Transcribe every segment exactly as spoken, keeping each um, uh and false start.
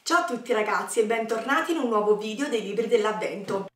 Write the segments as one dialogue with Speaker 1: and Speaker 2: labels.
Speaker 1: Ciao a tutti ragazzi e bentornati in un nuovo video dei libri dell'avvento.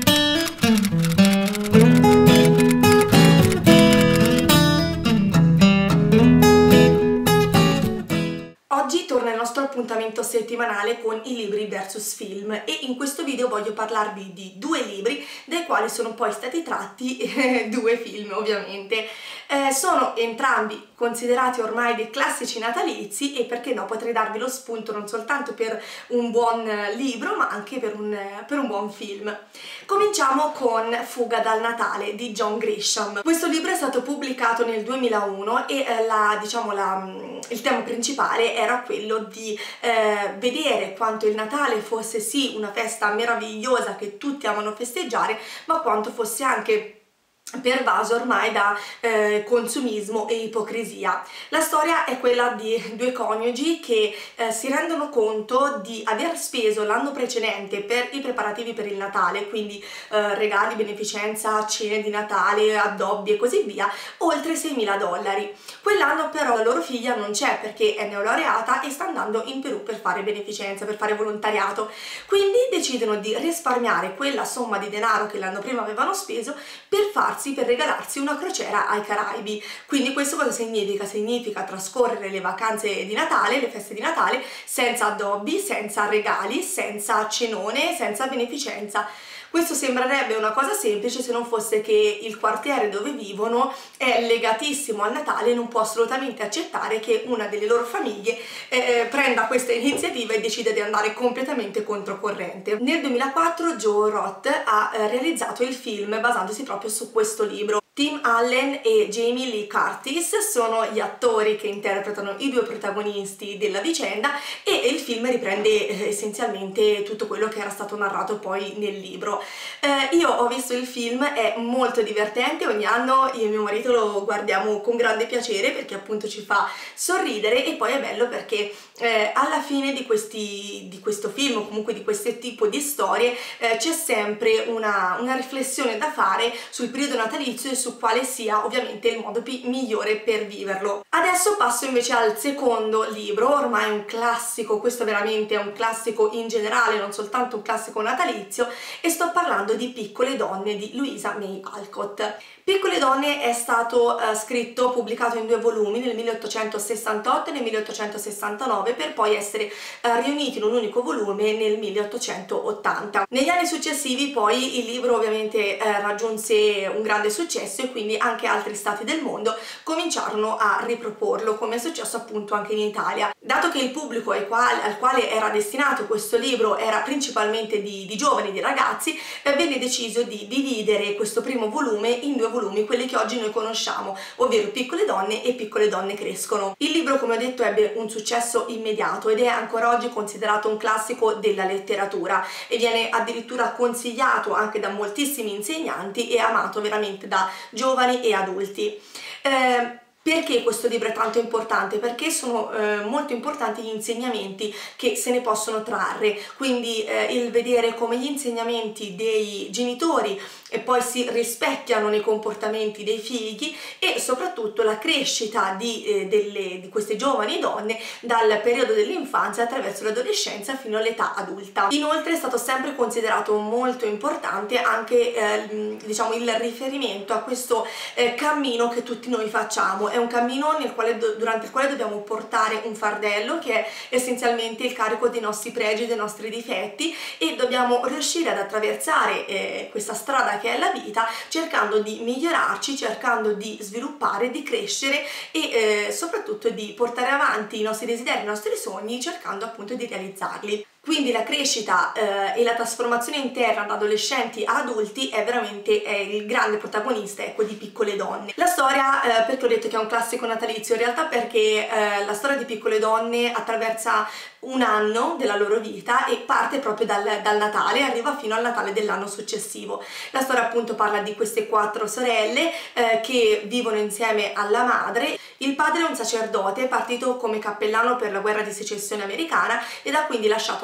Speaker 1: Oggi torna il nostro appuntamento settimanale con i libri versus film e in questo video voglio parlarvi di due libri dai quali sono poi stati tratti eh, due film ovviamente. Eh, sono entrambi considerati ormai dei classici natalizi e perché no potrei darvi lo spunto non soltanto per un buon libro ma anche per un, per un buon film. Cominciamo con Fuga dal Natale di John Grisham. Questo libro è stato pubblicato nel duemilauno e eh, la, diciamo, la, il tema principale era quello di eh, vedere quanto il Natale fosse sì una festa meravigliosa che tutti amano festeggiare, ma quanto fosse anche pervaso ormai da eh, consumismo e ipocrisia. La storia è quella di due coniugi che eh, si rendono conto di aver speso l'anno precedente per i preparativi per il Natale, quindi eh, regali, beneficenza, cene di Natale, addobbi e così via, oltre seimila dollari. Quell'anno però la loro figlia non c'è perché è neolaureata e sta andando in Perù per fare beneficenza, per fare volontariato, quindi decidono di risparmiare quella somma di denaro che l'anno prima avevano speso per farsi per regalarsi una crociera ai Caraibi. Quindi questo cosa significa? Significa trascorrere le vacanze di Natale, le feste di Natale, senza addobbi, senza regali, senza cenone, senza beneficenza. Questo sembrerebbe una cosa semplice se non fosse che il quartiere dove vivono è legatissimo al Natale e non può assolutamente accettare che una delle loro famiglie eh, prenda questa iniziativa e decida di andare completamente controcorrente. Nel duemilaquattro Joe Roth ha eh, realizzato il film basandosi proprio su questo libro. Tim Allen e Jamie Lee Curtis sono gli attori che interpretano i due protagonisti della vicenda e il film riprende eh, essenzialmente tutto quello che era stato narrato poi nel libro. Eh, io ho visto il film, è molto divertente, ogni anno io e mio marito lo guardiamo con grande piacere perché appunto ci fa sorridere e poi è bello perché eh, alla fine di, questi, di questo film o comunque di questo tipo di storie eh, c'è sempre una, una riflessione da fare sul periodo natalizio e su quale sia ovviamente il modo migliore per viverlo. Adesso passo invece al secondo libro, ormai un classico, questo veramente è un classico in generale, non soltanto un classico natalizio, e sto parlando di Piccole donne di Louisa May Alcott. Piccole donne è stato uh, scritto, pubblicato in due volumi nel milleottocentosessantotto e nel milleottocentosessantanove per poi essere uh, riuniti in un unico volume nel milleottocentottanta. Negli anni successivi poi il libro ovviamente uh, raggiunse un grande successo e quindi anche altri stati del mondo cominciarono a riproporlo, come è successo appunto anche in Italia. Dato che il pubblico al quale, al quale era destinato questo libro era principalmente di, di giovani, di ragazzi, eh, venne deciso di dividere questo primo volume in due volumi, quelli che oggi noi conosciamo, ovvero Piccole donne e Piccole donne crescono. Il libro, come ho detto, ebbe un successo immediato ed è ancora oggi considerato un classico della letteratura e viene addirittura consigliato anche da moltissimi insegnanti e amato veramente da giovani e adulti. Eh, Perché questo libro è tanto importante? Perché sono eh, molto importanti gli insegnamenti che se ne possono trarre, quindi eh, il vedere come gli insegnamenti dei genitori e poi si rispecchiano nei comportamenti dei figli e soprattutto la crescita di, eh, delle, di queste giovani donne dal periodo dell'infanzia attraverso l'adolescenza fino all'età adulta. Inoltre è stato sempre considerato molto importante anche eh, diciamo il riferimento a questo eh, cammino che tutti noi facciamo. È un cammino nel quale, durante il quale dobbiamo portare un fardello che è essenzialmente il carico dei nostri pregi, dei nostri difetti e dobbiamo riuscire ad attraversare eh, questa strada che è la vita cercando di migliorarci, cercando di sviluppare, di crescere e eh, soprattutto di portare avanti i nostri desideri, i nostri sogni cercando appunto di realizzarli. Quindi la crescita eh, e la trasformazione interna da adolescenti a adulti è veramente è il grande protagonista, ecco, di Piccole donne. La storia, eh, perché ho detto che è un classico natalizio, in realtà perché eh, la storia di Piccole donne attraversa un anno della loro vita e parte proprio dal, dal Natale e arriva fino al Natale dell'anno successivo. La storia appunto parla di queste quattro sorelle eh, che vivono insieme alla madre. Il padre è un sacerdote partito come cappellano per la guerra di secessione americana ed ha quindi lasciato la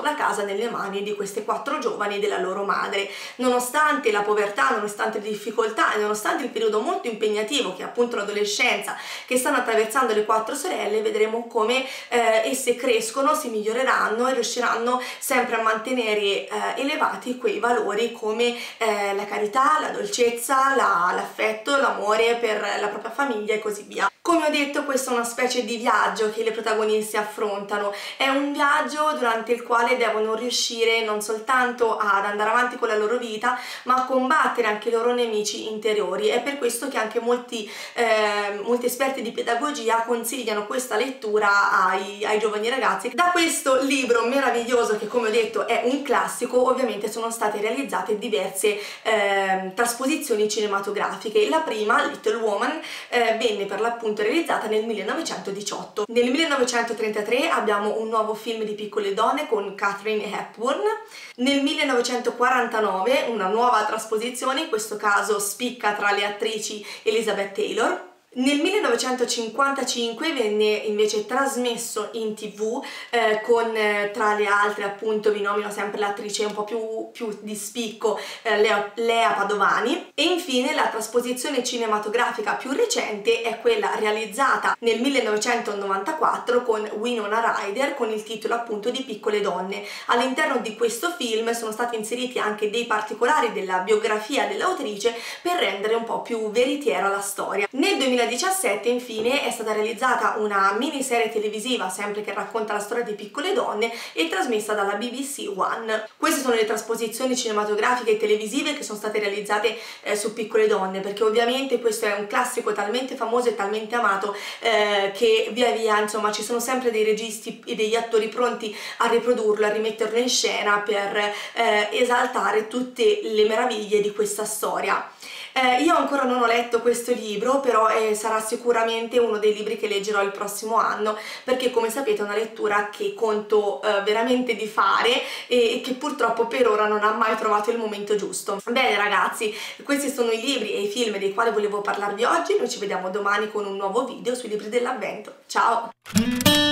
Speaker 1: la casa nelle mani di queste quattro giovani e della loro madre. Nonostante la povertà, nonostante le difficoltà e nonostante il periodo molto impegnativo che è appunto l'adolescenza che stanno attraversando le quattro sorelle, vedremo come eh, esse crescono, si miglioreranno e riusciranno sempre a mantenere eh, elevati quei valori come eh, la carità, la dolcezza, la, l'affetto, l'amore per la propria famiglia e così via. Come ho detto, questa è una specie di viaggio che le protagoniste affrontano, è un viaggio durante il quale devono riuscire non soltanto ad andare avanti con la loro vita, ma a combattere anche i loro nemici interiori. È per questo che anche molti, eh, molti esperti di pedagogia consigliano questa lettura ai, ai giovani ragazzi. Da questo libro meraviglioso, che come ho detto è un classico, ovviamente sono state realizzate diverse eh, trasposizioni cinematografiche. La prima, Little Woman, eh, venne per l'appunto realizzata nel millenovecentodiciotto. Nel millenovecentotrentatré abbiamo un nuovo film di Piccole donne con Katharine Hepburn. Nel millenovecentoquarantanove una nuova trasposizione, in questo caso spicca tra le attrici Elizabeth Taylor. Nel millenovecentocinquantacinque venne invece trasmesso in tv eh, con eh, tra le altre, appunto vi nomino sempre l'attrice un po' più, più di spicco, eh, Lea, Lea Padovani. E infine la trasposizione cinematografica più recente è quella realizzata nel millenovecentonovantaquattro con Winona Ryder, con il titolo appunto di Piccole donne. All'interno di questo film sono stati inseriti anche dei particolari della biografia dell'autrice per rendere un po' più veritiera la storia. Nel duemiladiciassette infine è stata realizzata una miniserie televisiva sempre che racconta la storia di Piccole donne e trasmessa dalla B B C One. Queste sono le trasposizioni cinematografiche e televisive che sono state realizzate eh, su Piccole donne, perché ovviamente questo è un classico talmente famoso e talmente amato eh, che via via insomma ci sono sempre dei registi e degli attori pronti a riprodurlo, a rimetterlo in scena per eh, esaltare tutte le meraviglie di questa storia. Eh, io ancora non ho letto questo libro, però eh, sarà sicuramente uno dei libri che leggerò il prossimo anno, perché come sapete è una lettura che conto eh, veramente di fare e, e che purtroppo per ora non ha mai trovato il momento giusto. Bene ragazzi, questi sono i libri e i film dei quali volevo parlarvi oggi. Noi ci vediamo domani con un nuovo video sui libri dell'avvento. Ciao!